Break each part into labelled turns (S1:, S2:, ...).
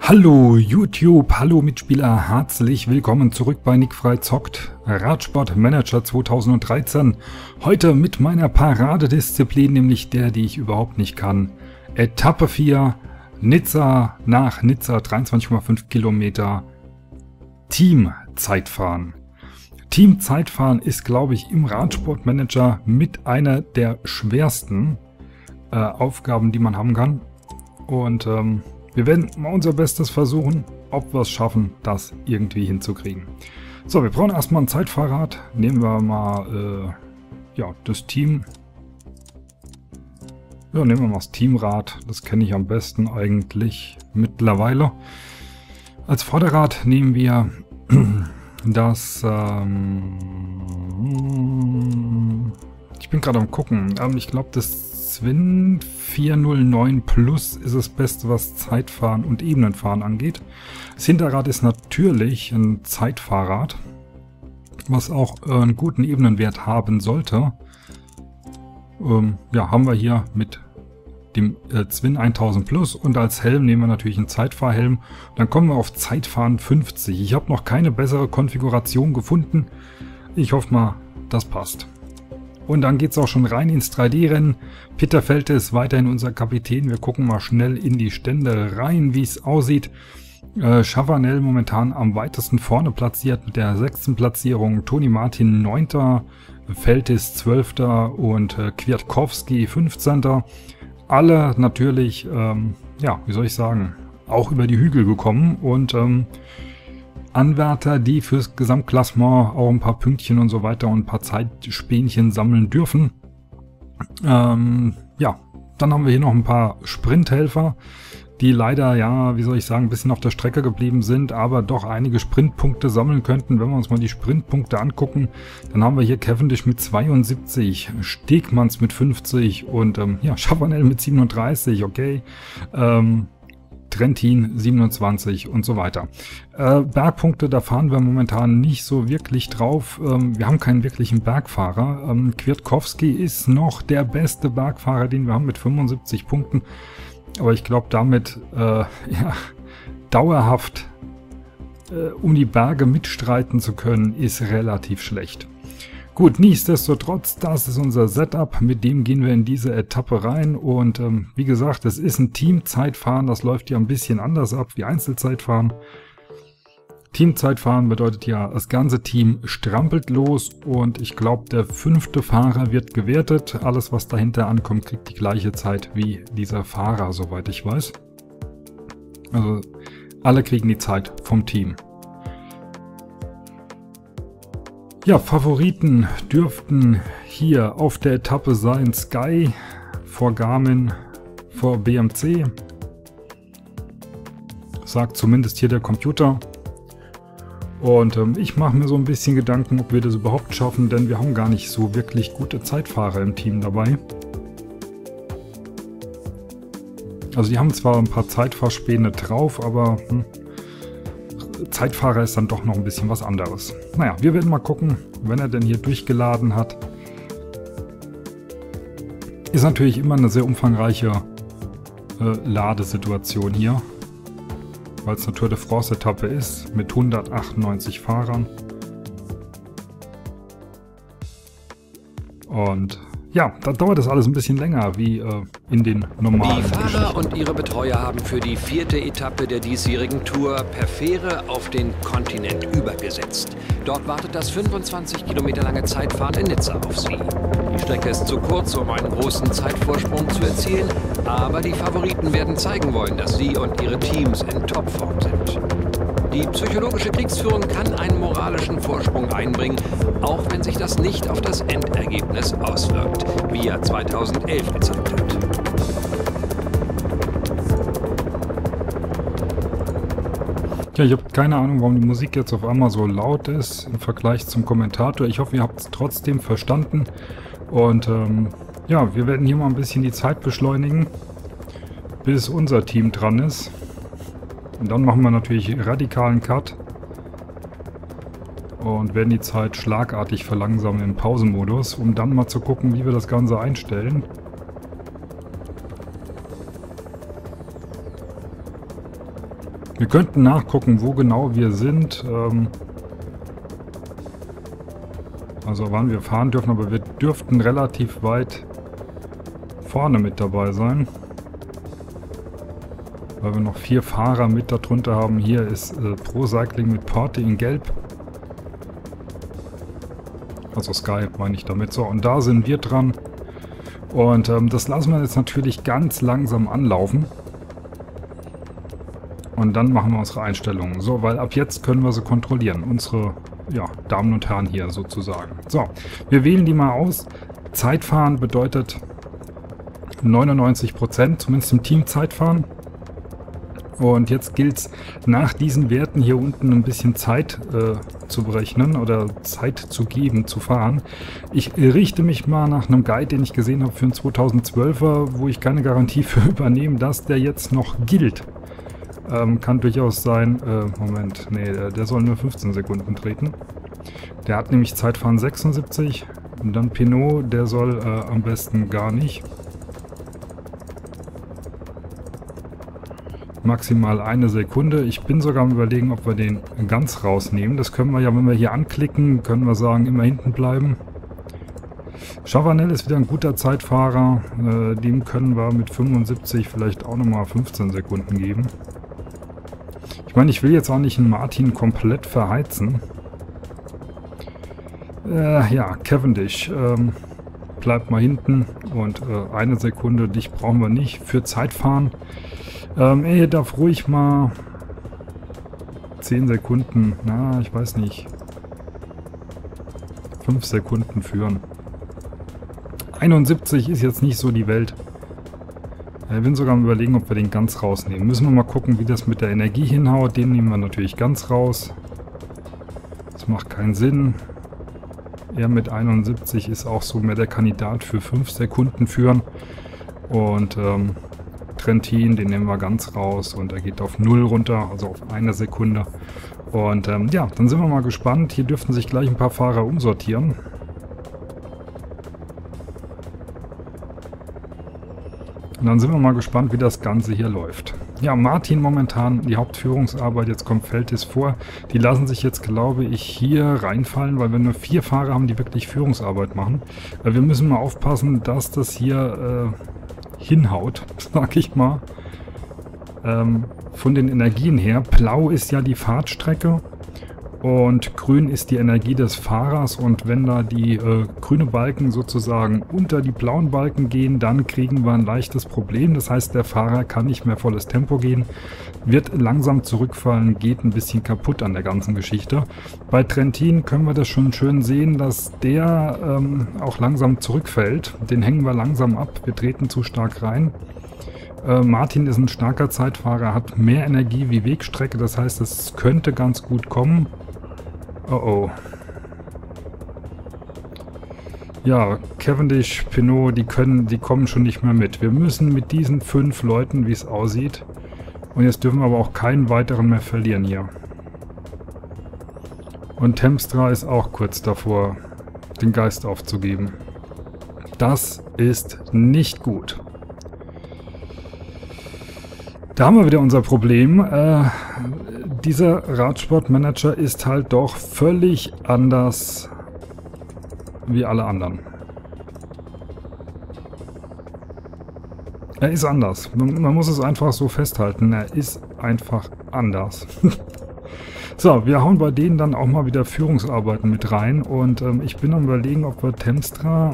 S1: Hallo YouTube, hallo Mitspieler, herzlich willkommen zurück bei Nickfrei zockt, Radsport Manager 2013. Heute mit meiner Paradedisziplin, nämlich der, die ich überhaupt nicht kann. Etappe 4, Nizza nach Nizza, 23,5 Kilometer, Teamzeitfahren. Teamzeitfahren ist, glaube ich, im Radsport Manager mit einer der schwersten Aufgaben, die man haben kann. Und wir werden mal unser Bestes versuchen, ob wir es schaffen, das irgendwie hinzukriegen. So, wir brauchen erstmal ein Zeitfahrrad. Nehmen wir mal das Team. Ja, nehmen wir mal das Teamrad. Das kenne ich am besten eigentlich mittlerweile. Als Vorderrad nehmen wir das... ich bin gerade am gucken. Ich glaube, das Zwin 409 Plus ist das Beste, was Zeitfahren und Ebenenfahren angeht. Das Hinterrad ist natürlich ein Zeitfahrrad, was auch einen guten Ebenenwert haben sollte. Ja, haben wir hier mit dem Zwin 1000 Plus und als Helm nehmen wir natürlich einen Zeitfahrhelm. Dann kommen wir auf Zeitfahren 50. Ich habe noch keine bessere Konfiguration gefunden. Ich hoffe mal, das passt. Und dann geht es auch schon rein ins 3D-Rennen. Peter Felte ist weiterhin unser Kapitän. Wir gucken mal schnell in die Stände rein, wie es aussieht. Chavanel momentan am weitesten vorne platziert mit der 6. Platzierung. Toni Martin 9. Feltis 12. und Kwiatkowski 15. Alle natürlich, wie soll ich sagen, auch über die Hügel gekommen und Anwärter, die fürs Gesamtklassement auch ein paar Pünktchen und so weiter und ein paar Zeitspähnchen sammeln dürfen. Dann haben wir hier noch ein paar Sprinthelfer, die leider, ja, wie soll ich sagen, ein bisschen auf der Strecke geblieben sind, aber doch einige Sprintpunkte sammeln könnten. Wenn wir uns mal die Sprintpunkte angucken, dann haben wir hier Cavendish mit 72, Stegmanns mit 50 und Chavanel mit 37, okay. Trentin 27 und so weiter. Bergpunkte, da fahren wir momentan nicht so wirklich drauf. Wir haben keinen wirklichen Bergfahrer. Kwiatkowski ist noch der beste Bergfahrer, den wir haben mit 75 Punkten. Aber ich glaube, damit dauerhaft um die Berge mitstreiten zu können, ist relativ schlecht. Gut, nichtsdestotrotz, das ist unser Setup, mit dem gehen wir in diese Etappe rein und wie gesagt, es ist ein Teamzeitfahren, das läuft ja ein bisschen anders ab wie Einzelzeitfahren. Teamzeitfahren bedeutet ja, das ganze Team strampelt los und ich glaube, der 5. Fahrer wird gewertet. Alles, was dahinter ankommt, kriegt die gleiche Zeit wie dieser Fahrer, soweit ich weiß. Also alle kriegen die Zeit vom Team. Ja, Favoriten dürften hier auf der Etappe sein Sky, vor Garmin, vor BMC. Sagt zumindest hier der Computer. Und ich mache mir so ein bisschen Gedanken, ob wir das überhaupt schaffen, denn wir haben gar nicht so wirklich gute Zeitfahrer im Team dabei. Also die haben zwar ein paar Zeitfahrspäne drauf, aber Zeitfahrer ist dann doch noch ein bisschen was anderes. Naja, wir werden mal gucken, wenn er denn hier durchgeladen hat. Ist natürlich immer eine sehr umfangreiche Ladesituation hier, weil es eine Tour de France Etappe ist mit 198 Fahrern. Und ja, da dauert das alles ein bisschen länger wie in den normalen
S2: Die Fahrer
S1: Geschichten.
S2: und ihre Betreuer haben für die 4. Etappe der diesjährigen Tour per Fähre auf den Kontinent übergesetzt. Dort wartet das 25 Kilometer lange Zeitfahren in Nizza auf sie. Die Strecke ist zu kurz, um einen großen Zeitvorsprung zu erzielen, aber die Favoriten werden zeigen wollen, dass sie und ihre Teams in Topform sind. Die psychologische Kriegsführung kann einen moralischen Vorsprung einbringen, auch wenn sich das nicht auf das Endergebnis auswirkt, wie er 2011 gezeigt hat.
S1: Ja, ich habe keine Ahnung, warum die Musik jetzt auf einmal so laut ist im Vergleich zum Kommentator. Ich hoffe, ihr habt es trotzdem verstanden. Und wir werden hier mal ein bisschen die Zeit beschleunigen, bis unser Team dran ist. Und dann machen wir natürlich radikalen Cut und werden die Zeit schlagartig verlangsamen im Pausenmodus, um dann mal zu gucken, wie wir das Ganze einstellen. Wir könnten nachgucken, wo genau wir sind. Also wann wir fahren dürfen, aber wir dürften relativ weit vorne mit dabei sein. Weil wir noch 4 Fahrer mit darunter haben. Hier ist Pro Cycling mit Party in Gelb. Also Sky meine ich damit. So, und da sind wir dran. Und das lassen wir jetzt natürlich ganz langsam anlaufen. Und dann machen wir unsere Einstellungen. So, weil ab jetzt können wir sie kontrollieren. Unsere, ja, Damen und Herren hier sozusagen. So, wir wählen die mal aus. Zeitfahren bedeutet 99%, zumindest im Team Zeitfahren. Und jetzt gilt es nach diesen Werten hier unten ein bisschen Zeit zu berechnen oder Zeit zu geben, zu fahren. Ich richte mich mal nach einem Guide, den ich gesehen habe für einen 2012er, wo ich keine Garantie für übernehme, dass der jetzt noch gilt. Kann durchaus sein, Moment, nee, der soll nur 15 Sekunden treten. Der hat nämlich Zeitfahren 76 und dann Pinot, der soll am besten gar nicht. Maximal 1 Sekunde. Ich bin sogar am Überlegen, ob wir den ganz rausnehmen. Das können wir ja, wenn wir hier anklicken, können wir sagen, immer hinten bleiben. Chavanel ist wieder ein guter Zeitfahrer. Dem können wir mit 75 vielleicht auch nochmal 15 Sekunden geben. Ich meine, ich will jetzt auch nicht einen Martin komplett verheizen. Ja, Cavendish. Bleibt mal hinten und 1 Sekunde, dich brauchen wir nicht für Zeitfahren. Er darf ruhig mal 10 Sekunden, na, ich weiß nicht, 5 Sekunden führen. 71 ist jetzt nicht so die Welt. Ich bin sogar am Überlegen, ob wir den ganz rausnehmen. Müssen wir mal gucken, wie das mit der Energie hinhaut. Den nehmen wir natürlich ganz raus. Das macht keinen Sinn. Er mit 71 ist auch so mehr der Kandidat für 5 Sekunden führen. Und Trentin, den nehmen wir ganz raus und er geht auf 0 runter, also auf 1 Sekunde. Und ja, dann sind wir mal gespannt. Hier dürften sich gleich ein paar Fahrer umsortieren. Und dann sind wir mal gespannt, wie das Ganze hier läuft. Ja, Martin momentan die Hauptführungsarbeit, jetzt kommt Veltis vor. Die lassen sich jetzt, glaube ich, hier reinfallen, weil wir nur 4 Fahrer haben, die wirklich Führungsarbeit machen. Wir müssen mal aufpassen, dass das hier hinhaut, sag ich mal. Von den Energien her. Blau ist ja die Fahrtstrecke und grün ist die Energie des Fahrers, und wenn da die grüne Balken sozusagen unter die blauen Balken gehen, dann kriegen wir ein leichtes Problem. Das heißt, der Fahrer kann nicht mehr volles Tempo gehen, wird langsam zurückfallen, geht ein bisschen kaputt an der ganzen Geschichte. Bei Trentin können wir das schon schön sehen, dass der auch langsam zurückfällt. Den hängen wir langsam ab, wir treten zu stark rein. Martin ist ein starker Zeitfahrer, hat mehr Energie wie Wegstrecke, das heißt, es könnte ganz gut kommen. Oh oh. Ja, Cavendish, Pinot, die kommen schon nicht mehr mit. Wir müssen mit diesen 5 Leuten, wie es aussieht. Und jetzt dürfen wir aber auch keinen weiteren mehr verlieren hier. Und Temstra ist auch kurz davor, den Geist aufzugeben. Das ist nicht gut. Da haben wir wieder unser Problem. Dieser Radsportmanager ist halt doch völlig anders wie alle anderen. Er ist anders. Man muss es einfach so festhalten. Er ist einfach anders. So, wir hauen bei denen dann auch mal wieder Führungsarbeiten mit rein. Und ich bin am Überlegen, ob wir Temstra...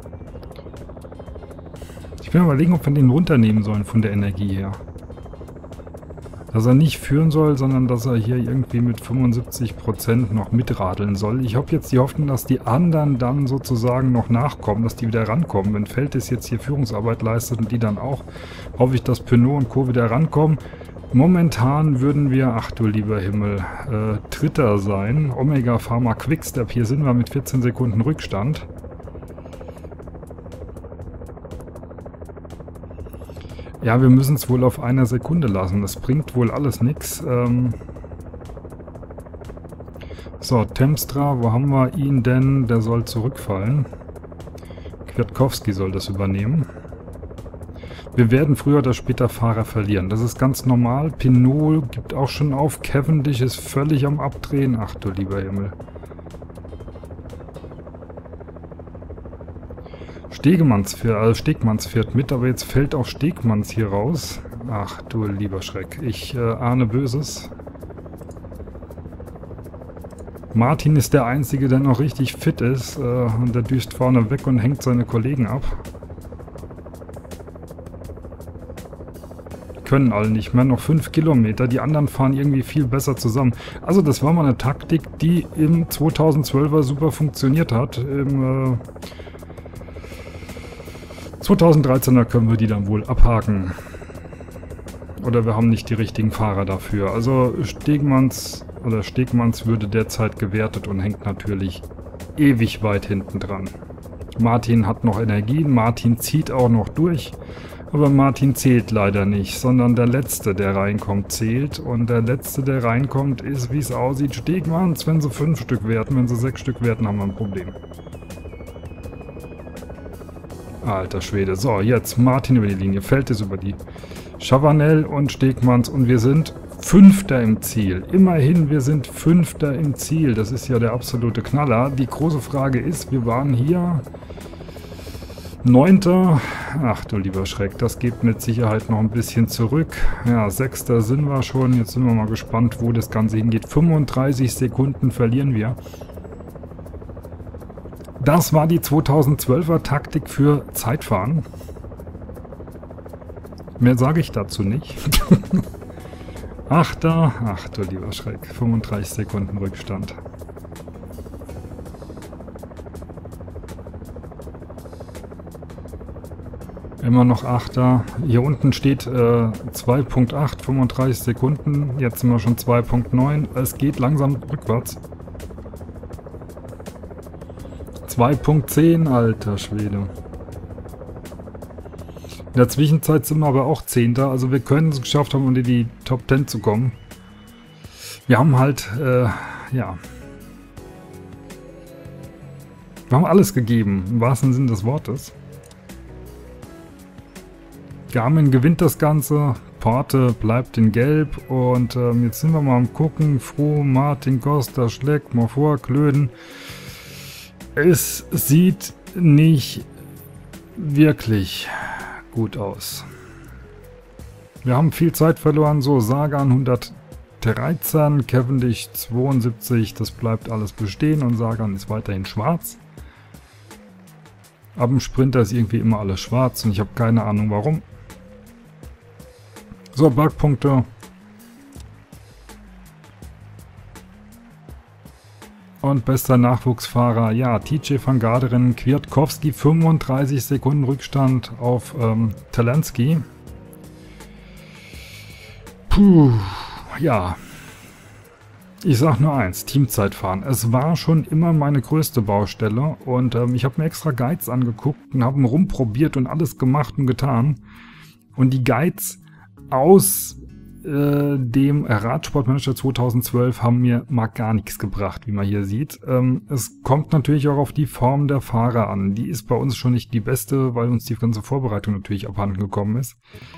S1: Ich bin am Überlegen, ob wir den runternehmen sollen von der Energie her. Dass er nicht führen soll, sondern dass er hier irgendwie mit 75% noch mitradeln soll. Ich habe jetzt die Hoffnung, dass die anderen dann sozusagen noch nachkommen, dass die wieder rankommen. Wenn Veltis jetzt hier Führungsarbeit leistet und die dann auch, hoffe ich, dass Pinot und Co. wieder rankommen. Momentan würden wir, ach du lieber Himmel, Dritter sein. Omega Pharma Quickstep, hier sind wir mit 14 Sekunden Rückstand. Ja, wir müssen es wohl auf 1 Sekunde lassen. Das bringt wohl alles nichts. So, Temstra, wo haben wir ihn denn? Der soll zurückfallen. Kwiatkowski soll das übernehmen. Wir werden früher oder später Fahrer verlieren. Das ist ganz normal. Pinot gibt auch schon auf. Cavendish ist völlig am Abdrehen. Ach du lieber Himmel. Stegmanns fährt mit, aber jetzt fällt auch Stegmanns hier raus. Ach du lieber Schreck. Ich ahne Böses. Martin ist der Einzige, der noch richtig fit ist. Und der düst vorne weg und hängt seine Kollegen ab. Können alle nicht mehr, noch 5 Kilometer, die anderen fahren irgendwie viel besser zusammen. Also das war mal eine Taktik, die im 2012er super funktioniert hat. Im 2013er können wir die dann wohl abhaken. Oder wir haben nicht die richtigen Fahrer dafür. Also Stegmanns würde derzeit gewertet und hängt natürlich ewig weit hinten dran. Martin hat noch Energien, Martin zieht auch noch durch. Aber Martin zählt leider nicht, sondern der Letzte, der reinkommt, zählt. Und der Letzte, der reinkommt, ist, wie es aussieht, Stegmanns. Wenn sie 5 Stück werten, wenn sie 6 Stück werten, haben wir ein Problem. Alter Schwede. So, jetzt Martin über die Linie. Fällt es über die Chavanel und Stegmanns. Und wir sind 5. im Ziel. Immerhin, wir sind 5. im Ziel. Das ist ja der absolute Knaller. Die große Frage ist, wir waren hier 9. Ach du lieber Schreck, das geht mit Sicherheit noch ein bisschen zurück. Ja, 6. sind wir schon. Jetzt sind wir mal gespannt, wo das Ganze hingeht. 35 Sekunden verlieren wir. Das war die 2012er Taktik für Zeitfahren. Mehr sage ich dazu nicht. 8. Ach du lieber Schreck, 35 Sekunden Rückstand. Immer noch 8. Hier unten steht 2.8, 35 Sekunden. Jetzt sind wir schon 2.9. Es geht langsam rückwärts. 2.10, alter Schwede. In der Zwischenzeit sind wir aber auch 10. Also wir können es geschafft haben, unter die Top 10 zu kommen. Wir haben halt, ja. Wir haben alles gegeben, im wahrsten Sinne des Wortes. Garmin gewinnt das Ganze, Porte bleibt in Gelb und jetzt sind wir mal am gucken. Froome, Martin, Costa, Schleck, Mofor, Klöden. Es sieht nicht wirklich gut aus. Wir haben viel Zeit verloren, so Sagan 113, Cavendish 72, das bleibt alles bestehen und Sagan ist weiterhin schwarz. Ab dem Sprinter ist irgendwie immer alles schwarz und ich habe keine Ahnung warum. So, Bergpunkte. Und bester Nachwuchsfahrer, ja, TJ van Garderen, Kwiatkowski, 35 Sekunden Rückstand auf Talansky. Puh, ja. Ich sag nur eins, Teamzeitfahren. Es war schon immer meine größte Baustelle und ich habe mir extra Guides angeguckt und habe rumprobiert und alles gemacht und getan. Und die Guides aus dem Radsportmanager 2012 haben mir mal gar nichts gebracht, wie man hier sieht. Es kommt natürlich auch auf die Form der Fahrer an. Die ist bei uns schon nicht die beste, weil uns die ganze Vorbereitung natürlich abhanden gekommen ist.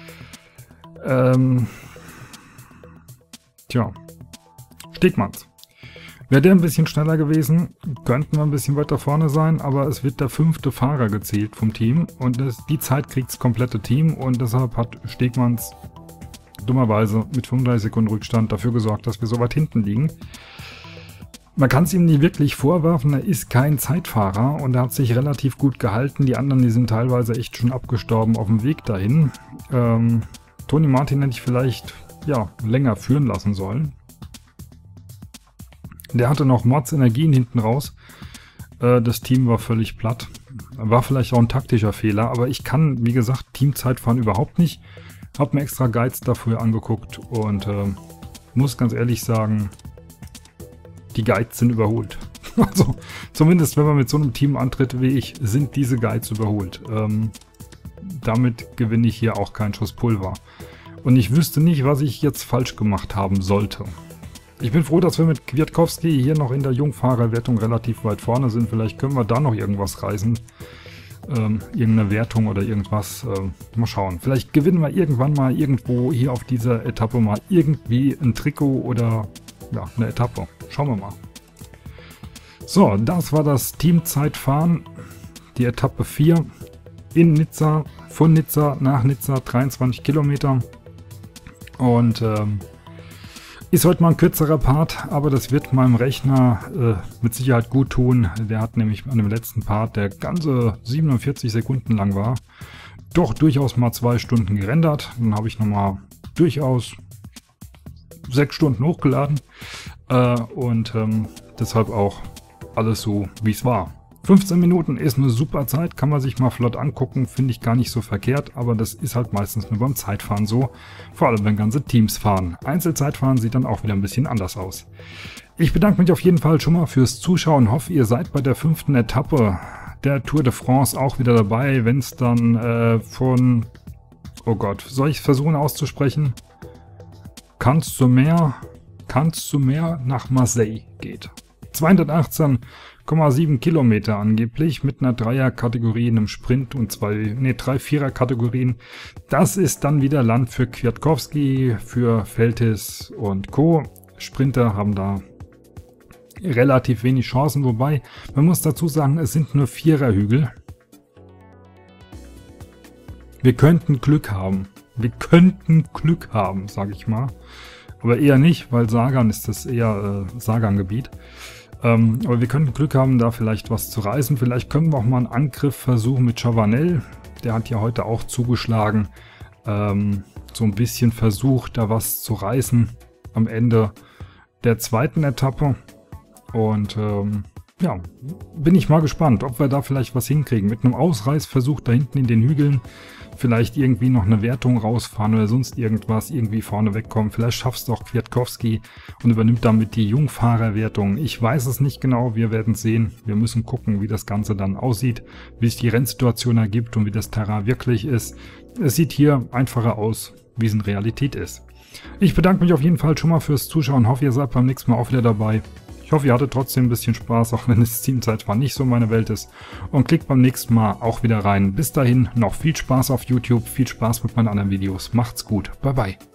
S1: Tja, Stegmanns. Wäre der ein bisschen schneller gewesen, könnten wir ein bisschen weiter vorne sein, aber es wird der 5. Fahrer gezählt vom Team und die Zeit kriegt das komplette Team und deshalb hat Stegmanns dummerweise mit 35 Sekunden Rückstand dafür gesorgt, dass wir so weit hinten liegen. Man kann es ihm nicht wirklich vorwerfen, er ist kein Zeitfahrer und er hat sich relativ gut gehalten. Die anderen, die sind teilweise echt schon abgestorben auf dem Weg dahin. Tony Martin hätte ich vielleicht ja, länger führen lassen sollen. Der hatte noch Mordsenergien hinten raus. Das Team war völlig platt. War vielleicht auch ein taktischer Fehler, aber ich kann, wie gesagt, Teamzeitfahren überhaupt nicht. Hab mir extra Guides dafür angeguckt und muss ganz ehrlich sagen, die Guides sind überholt. Also zumindest wenn man mit so einem Team antritt wie ich, sind diese Guides überholt. Damit gewinne ich hier auch keinen Schuss Pulver. Und ich wüsste nicht, was ich jetzt falsch gemacht haben sollte. Ich bin froh, dass wir mit Kwiatkowski hier noch in der Jungfahrerwertung relativ weit vorne sind. Vielleicht können wir da noch irgendwas reißen. irgendeine Wertung oder irgendwas. Mal schauen. Vielleicht gewinnen wir irgendwann mal irgendwo hier auf dieser Etappe mal irgendwie ein Trikot oder ja, eine Etappe. Schauen wir mal. So, das war das Teamzeitfahren. Die Etappe 4 in Nizza, von Nizza nach Nizza, 23 Kilometer. Und ist heute mal ein kürzerer Part, aber das wird meinem Rechner mit Sicherheit gut tun. Der hat nämlich an dem letzten Part, der ganze 47 Sekunden lang war, doch durchaus mal 2 Stunden gerendert. Dann habe ich nochmal durchaus 6 Stunden hochgeladen und deshalb auch alles so, wie es war. 15 Minuten ist eine super Zeit, kann man sich mal flott angucken, finde ich gar nicht so verkehrt, aber das ist halt meistens nur beim Zeitfahren so, vor allem wenn ganze Teams fahren. Einzelzeitfahren sieht dann auch wieder ein bisschen anders aus. Ich bedanke mich auf jeden Fall schon mal fürs Zuschauen, hoffe ihr seid bei der 5. Etappe der Tour de France auch wieder dabei, wenn es dann von, oh Gott, soll ich versuchen auszusprechen? Cannes-sur-Mer nach Marseille geht. 218,7 Kilometer angeblich mit einer Dreier-Kategorie in einem Sprint und 3 Vierer-Kategorien. Das ist dann wieder Land für Kwiatkowski, für Veltis und Co. Sprinter haben da relativ wenig Chancen, wobei man muss dazu sagen, es sind nur Viererhügel. Wir könnten Glück haben. Wir könnten Glück haben, sage ich mal. Aber eher nicht, weil Sagan ist das eher Sagan-Gebiet. Aber wir könnten Glück haben, da vielleicht was zu reißen. Vielleicht können wir auch mal einen Angriff versuchen mit Chavanel. Der hat ja heute auch zugeschlagen. So ein bisschen versucht, da was zu reißen am Ende der 2. Etappe. Und ja, bin ich mal gespannt, ob wir da vielleicht was hinkriegen. Mit einem Ausreißversuch da hinten in den Hügeln. Vielleicht irgendwie noch eine Wertung rausfahren oder sonst irgendwas, irgendwie vorne wegkommen. Vielleicht schaffst du auch Kwiatkowski und übernimmt damit die Jungfahrerwertung. Ich weiß es nicht genau, wir werden sehen. Wir müssen gucken, wie das Ganze dann aussieht, wie sich die Rennsituation ergibt und wie das Terrain wirklich ist. Es sieht hier einfacher aus, wie es in Realität ist. Ich bedanke mich auf jeden Fall schon mal fürs Zuschauen. Hoffe, ihr seid beim nächsten Mal auch wieder dabei. Ich hoffe, ihr hattet trotzdem ein bisschen Spaß, auch wenn das Teamzeitfahren nicht so meine Welt ist. Und klickt beim nächsten Mal auch wieder rein. Bis dahin noch viel Spaß auf YouTube, viel Spaß mit meinen anderen Videos. Macht's gut. Bye bye.